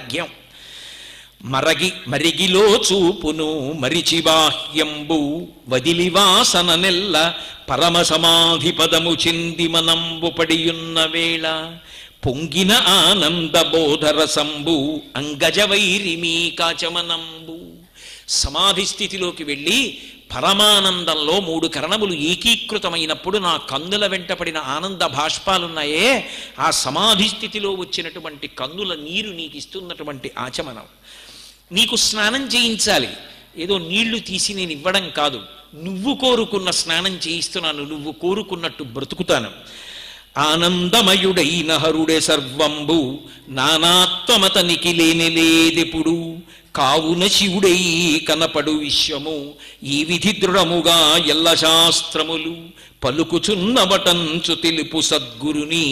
వైరాగ్యం. మరిగిలో చూపును మరిచి బాహ్యంబు వదిలి వాసన నెల్ల పరమ సమాధి పదము చెంది మనంబు పడియున్న వేళ పొంగిన ఆనంద బోధరసంబు అంగజ వైరిమీ కాచమనంబు. సమాధి స్థితిలోకి వెళ్ళి పరమానందంలో 3 కరణములు ఏకీకృతమైనప్పుడు నా కన్నుల వెంటపడిన ఆనంద బాష్పాలున్నాయే, ఆ సమాధి స్థితిలో వచ్చినటువంటి కన్నుల నీరు నీకు ఇస్తున్నటువంటి ఆచమనం. నీకు స్నానం చేయించాలి, ఏదో నీళ్లు తీసి నేను ఇవ్వడం కాదు, నువ్వు కోరుకున్న స్నానం చేయిస్తున్నాను, నువ్వు కోరుకున్నట్టు బ్రతుకుతాను. ఆనందమయుడైన హరుడే సర్వంబు నానాత్వమతనికి లేని లేదెప్పుడు కావున శివుడై కనపడు విశ్వము ఈ విధి దృఢముగా ఎల్ల శాస్త్రములు పలుకుచున్నవటంచు తెలుపు సద్గురుని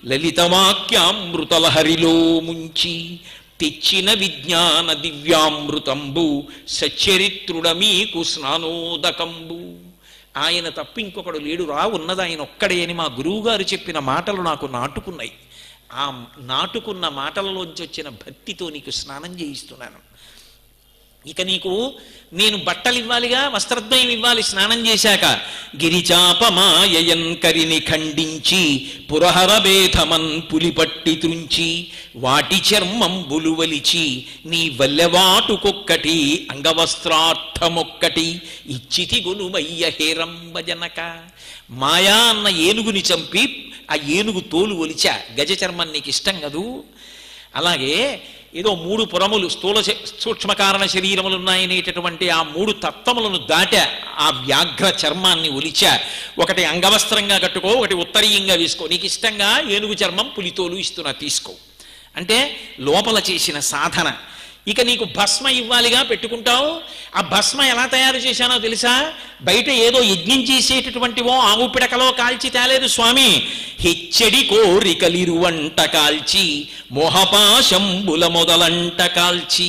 లలితవాక్యామృతలహరిలో ముంచి తెచ్చిన విజ్ఞాన దివ్యామృతంబు సచ్చరిత్రుడ మీకు స్నానోదకంబు. ఆయన తప్ప ఇంకొకడు లేడు రా, ఉన్నది ఆయన ఒక్కడే అని మా గురువుగారు చెప్పిన మాటలు నాకు నాటుకున్నాయి. ఆ నాటుకున్న మాటలలోంచి వచ్చిన భక్తితో నీకు స్నానం చేయిస్తున్నాను. ఇక నీకు నేను బట్టలు ఇవ్వాలిగా, వస్త్రద్వయం ఇవ్వాలి స్నానం చేశాక. గిరిచాపమాయన్ కరిని ఖండించి పురహర భేదమన్ పులిపట్టి త్రుంచి వాటి చర్మంబులు వలిచి నీ వల్లెవాటుకొక్కటి అంగవస్త్రార్థమొక్కటి ఇచ్చితి గునుమయ్య హేరంబజనక. మాయా అన్న ఏనుగుని చంపి ఆ ఏనుగు తోలు ఒలిచా, గజ చర్మం నీకు ఇష్టం కదూ. అలాగే ఏదో 3 పురములు స్థూల సూక్ష్మకారణ శరీరములు ఉన్నాయనేటటువంటి ఆ 3 తత్వములను దాటా ఆ వ్యాఘ్ర చర్మాన్ని ఒలిచా. ఒకటి అంగవస్త్రంగా కట్టుకో, ఒకటి ఉత్తరీయంగా వేసుకో, నీకు ఇష్టంగా ఏనుగు చర్మం పులితోలు ఇస్తున్నా తీసుకో అంటే లోపల చేసిన సాధన. ఇక నీకు భస్మ ఇవ్వాలిగా, పెట్టుకుంటావు. ఆ భస్మ ఎలా తయారు చేశానో తెలుసా? బయట ఏదో యజ్ఞం చేసేటటువంటివో ఆవు పిడకలో కాల్చి తేలేదు స్వామి. హెచ్చడి కోరికలిరువంట కాల్చి మోహపాశంబుల మొదలంట కాల్చి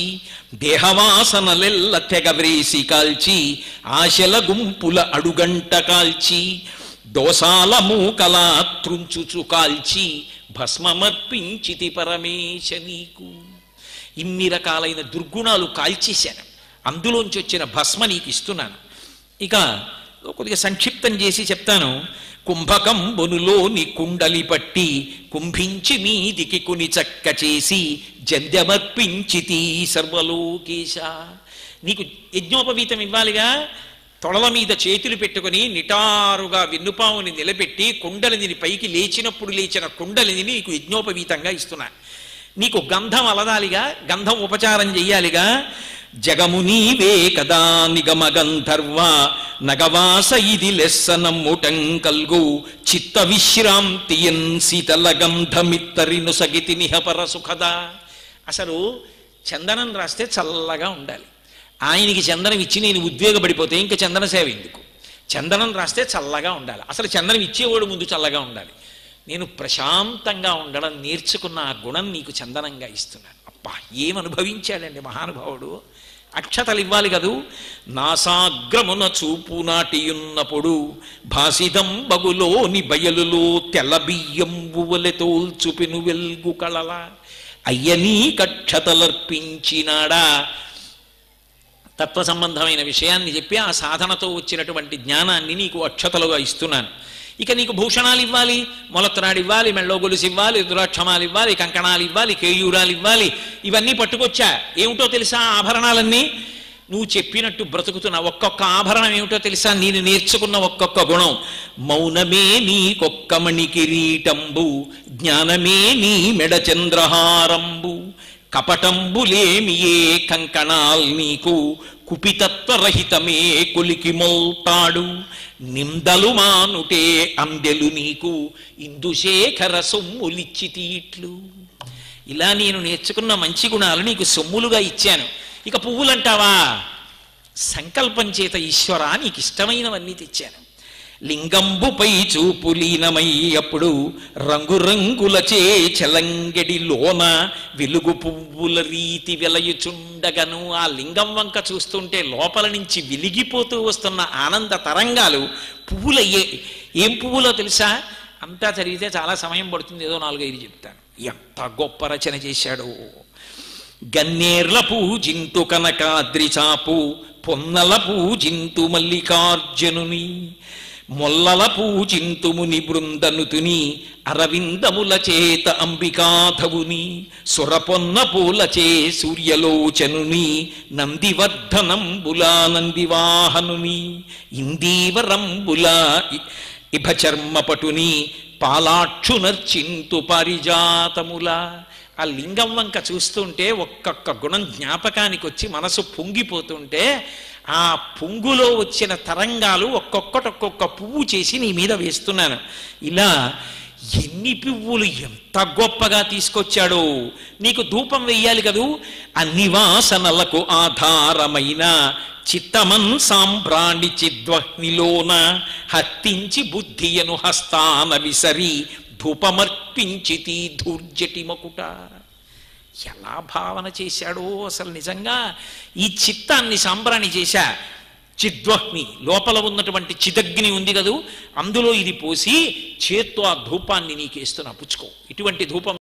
దేహవాసనలెల్ల తెగవ్రేసి కాల్చి ఆశల గుంపుల అడుగంట కాల్చి దోసాల మూకల త్రుంచుచు కాల్చి భస్మమర్పించితి పరమేశ నీకు. ఇన్ని రకాలైన దుర్గుణాలు కాల్చేశాను, అందులోంచి వచ్చిన భస్మ నీకు ఇస్తున్నాను. ఇక కొద్దిగా సంక్షిప్తం చేసి చెప్తాను. కుంభకంబునులోని కుండలి పట్టి కుంభించి మీదికి కుని చక్క చేసి జంధ్యమర్పించితి సర్వలోకేశ. నీకు యజ్ఞోపవీతం ఇవ్వాలిగా, తొడల మీద చేతులు పెట్టుకుని నిటారుగా వెన్నుపావుని నిలబెట్టి కుండలిని పైకి లేచినప్పుడు లేచిన కుండలిని నీకు యజ్ఞోపవీతంగా ఇస్తున్నా. నీకు గంధం అలదాలిగా, గంధం ఉపచారం చెయ్యాలిగా. జగము నీవే కదా నిగమ గంధర్వ నగవాస ఇది లెస్సనమ్ముటం కల్గు చిత్త విశ్రాంతియన్ శీతల గంధమిత్తరిను సగితి నిహపర సుఖద. అసలు చందనం రాస్తే చల్లగా ఉండాలి. ఆయనకి చందనం ఇచ్చి నేను ఉద్వేగపడిపోతే ఇంకా చందన సేవ ఎందుకు? చందనం రాస్తే చల్లగా ఉండాలి. అసలు చందనం ఇచ్చేవాడు ముందు చల్లగా ఉండాలి. నేను ప్రశాంతంగా ఉండడం నేర్చుకున్న ఆ గుణం నీకు చందనంగా ఇస్తున్నాను. అబ్బా, ఏమనుభవించాడండి మహానుభావుడు. అక్షతలు ఇవ్వాలి కదూ. నాసాగ్రమున చూపు నాటియున్నప్పుడు భాసిదం బగులోని బయలులో తెల్ల బియ్యంబువలె తోల్చుపెను వెల్గు కళల అయ్యనీ కక్షతలర్పించినాడా. తత్వ సంబంధమైన విషయాన్ని చెప్పి ఆ సాధనతో వచ్చినటువంటి జ్ఞానాన్ని నీకు అక్షతలుగా ఇస్తున్నాను. ఇక నీకు భూషణాలు ఇవ్వాలి, మొలత్రాడు ఇవ్వాలి, మెళ్ళో గొలుసు ఇవ్వాలి, దురాక్షమాలు ఇవ్వాలి, కంకణాలు ఇవ్వాలి, కేయూరాలు ఇవ్వాలి. ఇవన్నీ పట్టుకొచ్చా. ఏమిటో తెలుసా ఆభరణాలన్నీ? నువ్వు చెప్పినట్టు బ్రతుకుతున్నా. ఒక్కొక్క ఆభరణం ఏమిటో తెలుసా? నేను నేర్చుకున్న ఒక్కొక్క గుణం. మౌనమే నీకొక్క మణి కిరీటంబు జ్ఞానమే నీ మెడ చంద్రహారంబు కపటంబులేమి ఏ కంకణాల్ నీకు కుపితత్వరహితమే కొలికి మోల్తాడు నిందలు మానుటే అందెలు నీకు ఇందుశేఖర సొమ్ములిచ్చి తీట్లు. ఇలా నేను నేర్చుకున్న మంచి గుణాలు నీకు సొమ్ములుగా ఇచ్చాను. ఇక పువ్వులంటావా? సంకల్పం చేత ఈశ్వరా నీకు ఇష్టమైనవన్నీ తెచ్చాను. లింగంబుపై చూపులీనమయ్యప్పుడు రంగురంగులచే చలంగడిలోన వెలుగు పువ్వుల రీతి వెలయుచుండగను. ఆ లింగం వంక చూస్తుంటే లోపల నుంచి వెలిగిపోతూ వస్తున్న ఆనంద తరంగాలు పువ్వులయ్యే. ఏం పువ్వులో తెలుసా? అంతా చదివితే చాలా సమయం పడుతుంది, ఏదో 4-5 చెప్తాను. ఎంత గొప్ప రచన చేశాడు. గన్నేర్ల పూజింతు కనకాద్రిచాపు పొన్నల పూజింతు మల్లికార్జునుని మొల్లల పూజింతు ముని బృందనుతుని అరవిందముల చేత అంబికాధవుని సురపొన్న పూలచే సూర్యలోచనుని నందివర్ధనంబులా నందివాహనుని ఇందీవరంబులా ఇభచర్మపటుని పాలాక్షునర్చింతు పారిజాతముల. ఆ లింగం వంక చూస్తుంటే ఒక్కొక్క గుణం జ్ఞాపకానికి వచ్చి మనసు పొంగిపోతుంటే ఆ పొంగులో వచ్చిన తరంగాలు ఒక్కొక్క పువ్వు చేసి నీ మీద వేస్తున్నాను. ఇలా ఎన్ని పువ్వులు ఎంత గొప్పగా తీసుకొచ్చాడో. నీకు ధూపం వెయ్యాలి కదూ, అన్ని వాసనలకు ఆధారమైన చిత్తమన్ సాంబ్రాణి చిద్వహ్నిలోన హత్తించి బుద్ధియను హస్తాన విసరి ధూపమర్పించితి ధూర్జటి మకుట. ఎలా భావన చేశాడో అసలు నిజంగా. ఈ చిత్తాన్ని సాంబ్రాణి చేశా. చిద్వహ్ని లోపల ఉన్నటువంటి చిదగ్ని ఉంది కదూ, అందులో ఇది పోసి చేత్తో ఆ ధూపాన్ని నీకేస్తున్నా, పుచ్చుకో. ఇటువంటి ధూపం